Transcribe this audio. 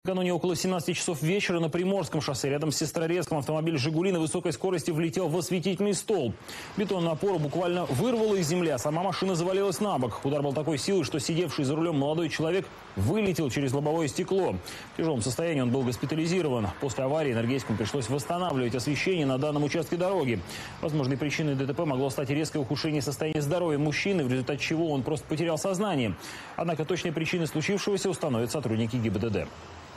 Накануне около 17 часов вечера на Приморском шоссе рядом с Сестрорецком автомобиль «Жигули» на высокой скорости влетел в осветительный столб. Бетонную опору буквально вырвало из земли, а сама машина завалилась на бок. Удар был такой силы, что сидевший за рулем молодой человек вылетел через лобовое стекло. В тяжелом состоянии он был госпитализирован. После аварии энергетикам пришлось восстанавливать освещение на данном участке дороги. Возможной причиной ДТП могло стать резкое ухудшение состояния здоровья мужчины, в результате чего он просто потерял сознание. Однако точные причины случившегося установят сотрудники ГИБДД.